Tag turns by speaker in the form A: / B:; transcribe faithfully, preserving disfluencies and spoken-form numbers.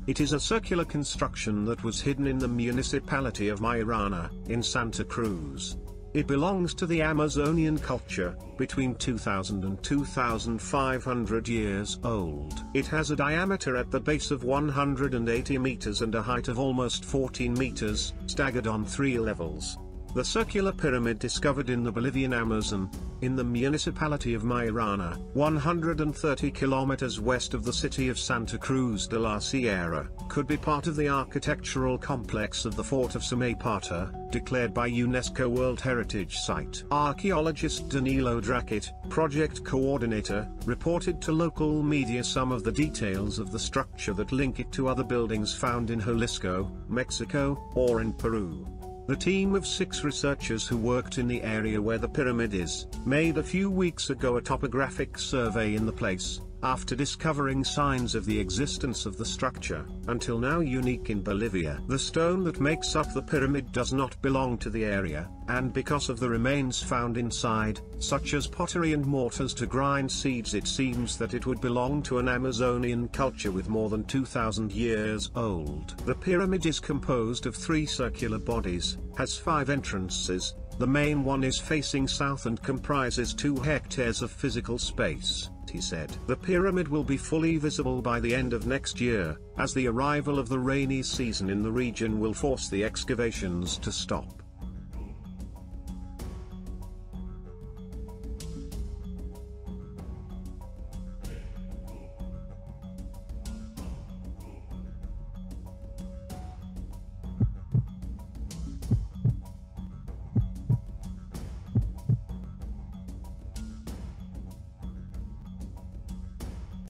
A: It is a circular construction that was hidden in the municipality of Mairana, in Santa Cruz. It belongs to the Amazonian culture, between two thousand and two thousand five hundred years old. It has a diameter at the base of one hundred eighty meters and a height of almost fourteen meters, staggered on three levels. The circular pyramid discovered in the Bolivian Amazon, in the municipality of Mairana, one hundred thirty kilometers west of the city of Santa Cruz de la Sierra, could be part of the architectural complex of the Fort of Samaipata, declared by UNESCO World Heritage Site. Archaeologist Danilo Drakic, project coordinator, reported to local media some of the details of the structure that link it to other buildings found in Jalisco, Mexico, or in Peru. The team of six researchers who worked in the area where the pyramid is, made a few weeks ago a topographic survey in the place, after discovering signs of the existence of the structure, until now unique in Bolivia. The stone that makes up the pyramid does not belong to the area, and because of the remains found inside, such as pottery and mortars to grind seeds, it seems that it would belong to an Amazonian culture with more than two thousand years old. The pyramid is composed of three circular bodies, has five entrances. The main one is facing south and comprises two hectares of physical space, he said. The pyramid will be fully visible by the end of next year, as the arrival of the rainy season in the region will force the excavations to stop.